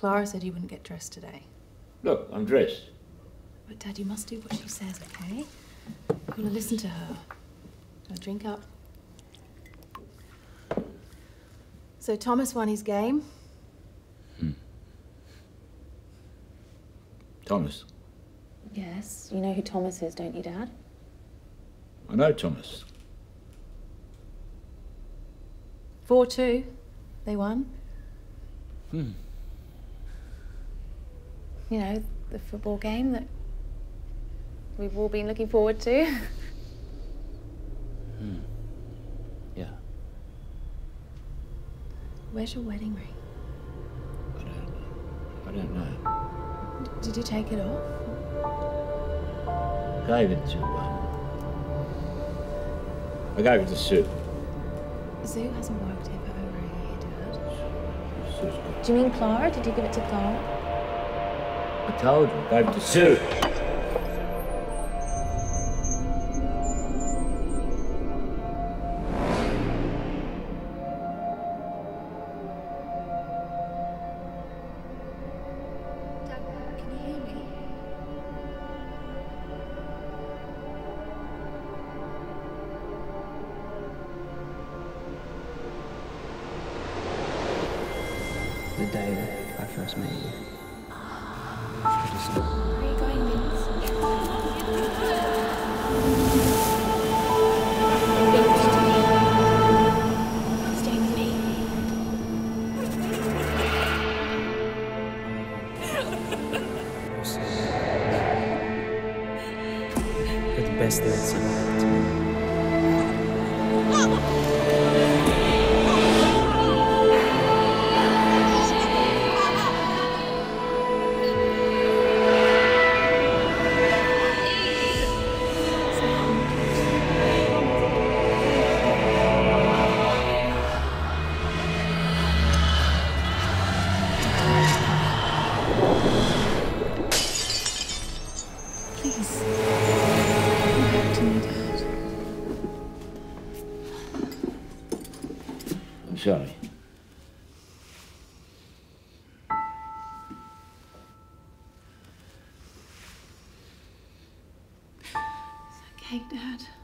Clara said you wouldn't get dressed today. Look, I'm dressed. But Dad, you must do what she says, okay? You've got to listen to her. Now drink up. So Thomas won his game. Thomas? Yes, you know who Thomas is, don't you, Dad? I know Thomas. 4-2. They won. You know, the football game that we've all been looking forward to. Yeah. Where's your wedding ring? I don't know. Did you take it off? I gave it to Sue. Sue hasn't worked here for over a year, Dad. Sue's good. Do you mean Clara? Did you give it to Clara? I told you, I gave it to Sue. The day that I first met you. Where are you going, Vince? Stay with me. You're the best thing that's ever happened to me. Sorry. It's okay, Dad.